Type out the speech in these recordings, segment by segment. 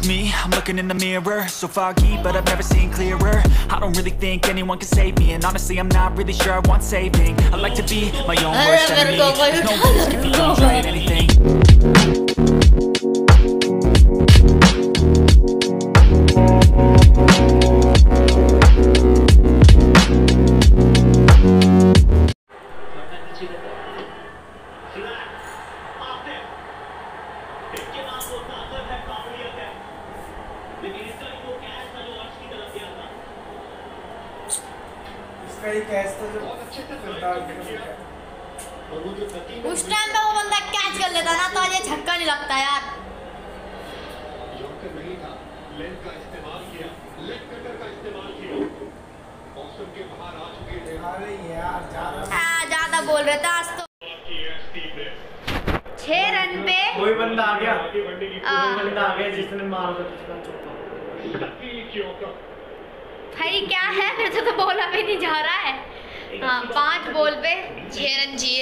me, I'm looking in the mirror. So foggy, but I've never seen clearer. I don't really think anyone can save me, and honestly I'm not really sure I want saving. I like to be my own worst enemy. There's no risk if you don't try at anything. उस time पे वो बंदा catch कर लेता ना तो आज ये छक्का नहीं लगता यार। ज्यादा बोल रहे थे आज तो। 6 रन पे कोई बंदा आ गया जिसने मार भाई क्या है, फिर से तो बॉल अभी नहीं जा रहा है। हाँ 5 बॉल पे 6 रन चाहिए।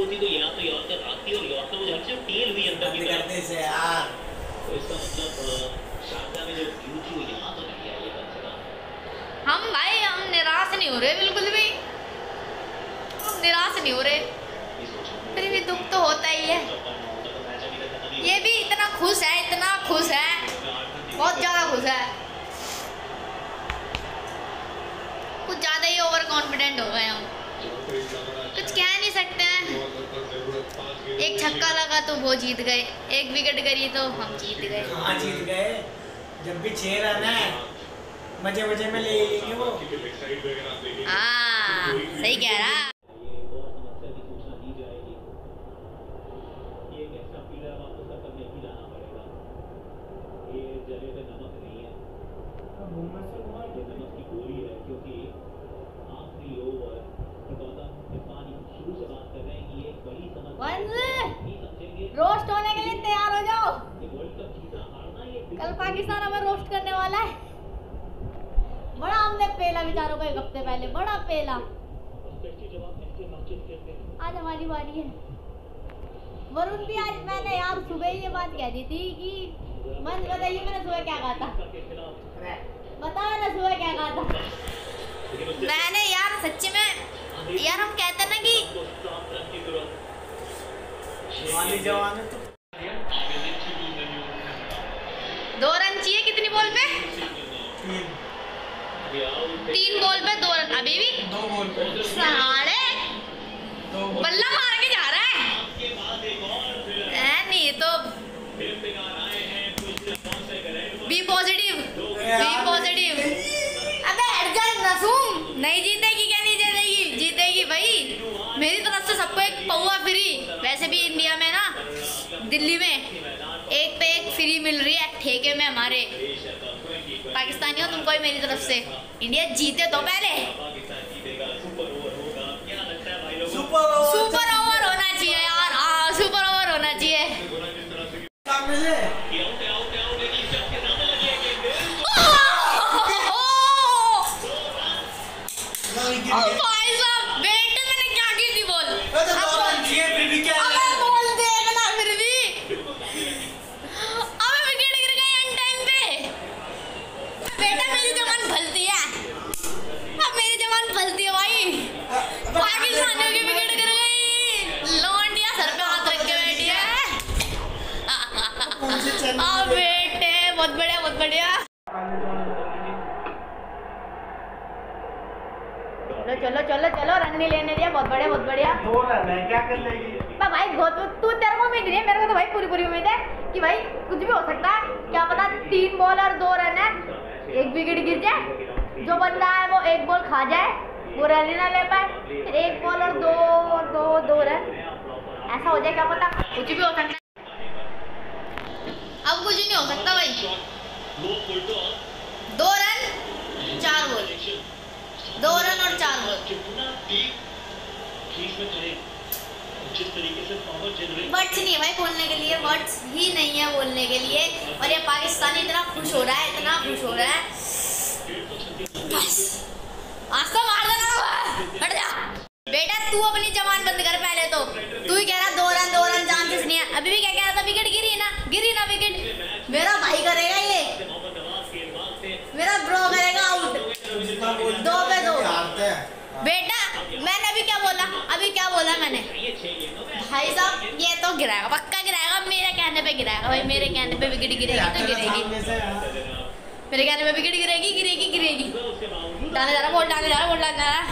हम निराश नहीं हो रहे बिल्कुल भी, हम निराश नहीं हो रहे, फिर भी दुख तो होता ही है। ये भी इतना खुश है, बहुत ज्यादा खुश है, कुछ ज्यादा ही ओवर कॉन्फिडेंट हो गए हम, कुछ कह नहीं सकते हैं। एक छक्का लगा तो वो जीत गए, एक विकेट गिरी तो हम जीत गए। हाँ जीत गए, जब भी 6 रन है मजे मजे में ले लेंगे वो। हाँ सही कह रहा। रोस्ट होने के लिए तैयार हो जाओ, कल पाकिस्तान हमें रोस्ट करने वाला है। बड़ा हमने पेला बेचारों को 1 हफ्ते पहले, बड़ा पेला। आज हमारी बारी है। वरुण भी आज मैंने यार सुबह ही ये बात कह दी थी कि मंच बताइए मैंने सुबह क्या कहा था, बताओ ना सुबह क्या कहा था मैंने। यार सच्ची में यार हम कहते हैं ना कि 2 रन चाहिए। कितनी बॉल पे? 3 बॉल पे 2 रन। अभी भी 2 बॉल पे साढ़े बल्ला मार के जा रहा है। नहीं तो बी पॉजिटिव। अबे हट जा नसूम, नहीं जीतेगी क्या? नहीं जीतेगी, जीतेगी भाई। मेरी तरफ से सबको एक पौवा फ्री। वैसे भी इंडिया में ना, दिल्ली में 1 पे 1 फ्री मिल रही है ठेके में हमारे। पाकिस्तानियों तुमको भी मेरी तरफ से, इंडिया जीते तो पहले सुपर ओवर होना चाहिए यार। हाँ सुपर ओवर होना चाहिए। भाई साहब बेटे मैंने क्या की थी बॉल? बॉल देखना फिर भी। अबे विकेट गिर गई एंड टाइम पे। बेटा मेरी जवान फलती है, अब मेरी जवान फलती है भाई। पाकिस्तानियों की विकेट गिर गई, लौंडिया सर पे हाथ रख के बैठी है। बेटे बहुत बढ़िया, बहुत बढ़िया। चलो चलो चलो, रन नहीं लेने दिया, बहुत बढ़िया, बहुत बढ़िया। 2 रन है, क्या कर लेगी भाई? तू तेरे को उम्मीद नहीं है, मेरे को तो भाई पूरी उम्मीद है कि भाई कुछ भी हो सकता है। क्या पता 3 बॉल और 2 रन है, 1 विकेट गिर जाए, जो बंदा है वो 1 बॉल खा जाए, वो रन ही ना ले पाए, फिर 1 बॉल और 2 रन ऐसा हो जाए। क्या पता, कुछ भी हो सकता है। अब कुछ नहीं हो सकता भाई। 2 रन 4 बॉल, 2 रन और 4 बॉल। वर्ड्स नहीं है भाई बोलने के लिए, वर्ड्स ही नहीं है बोलने के लिए। और ये पाकिस्तानी इतना खुश हो रहा है, इतना खुश हो रहा है। बस आज तो मार देना, हट जा बेटा। तू अपनी जबान बंद कर पहले तो। तू ही कह रहा 2 रन चांसेस नहीं है। अभी भी क्या कह रहा था? विकेट गिरी ना विकेट। मेरा भाई करेगा ये बोला मैंने भाई साहब ये तो गिराएगा, पक्का गिराएगा, मेरे कहने पे गिराएगा भाई, मेरे कहने पे विकेट गिरेगी तो गिरेगी, मेरे कहने पे विकेट गिरेगी गिरेगी गिरेगी। डालने जा रहा, बॉल डालने जा रहा, बॉल डालने जा रहा।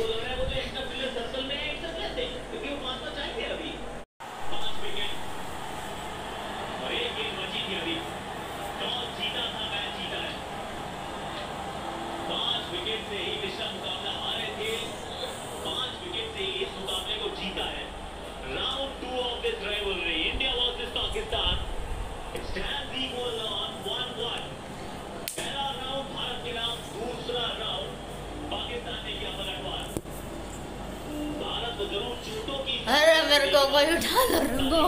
अरे मेरे को कोई उठा लो रंगो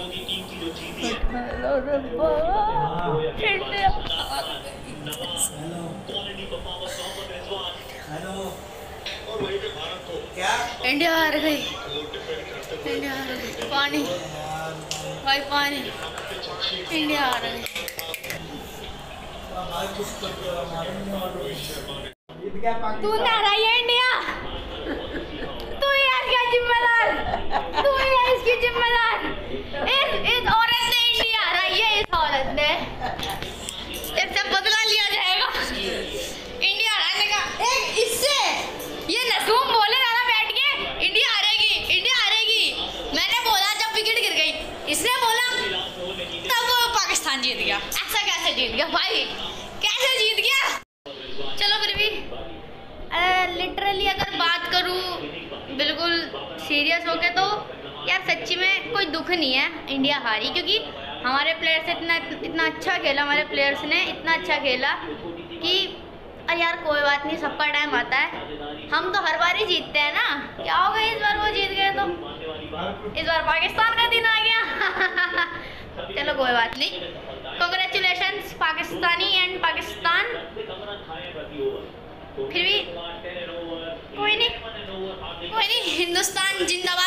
इंडिया हार गई, इंडिया हार गई। पानी भाई पानी, इंडिया हार गई। तू ना रही है इंडिया, तू ही है इसका जिम्मेदार, तू ही है इसकी जिम्मेदार। इस औरत ने इंडिया हराई है, इस औरत ने, इससे बदला लिया जाएगा इंडिया हराने का। इससे ये नसूम बोले ना बैठ के इंडिया हारेगी, इंडिया हारेगी। मैंने बोला जब विकेट गिर गई, इसने बोला तब वो पाकिस्तान जीत गया। ऐसा कैसे जीत गया भाई, कैसे जीत गया? चलो फिर भी लिटरली अगर बात करूँ बिल्कुल सीरियस होके तो यार सच्ची में कोई दुख नहीं है इंडिया हारी, क्योंकि हमारे प्लेयर्स इतना अच्छा खेला, हमारे प्लेयर्स ने इतना अच्छा खेला कि अरे यार कोई बात नहीं, सबका टाइम आता है। हम तो हर बार ही जीतते हैं ना, क्या हो गया इस बार वो जीत गए तो इस बार पाकिस्तान का दिन आ गया। चलो कोई बात नहीं, कांग्रेचुलेशंस पाकिस्तानी एंड पाकिस्तान। फिर भी कोई नहीं, हिंदुस्तान जिंदाबाद।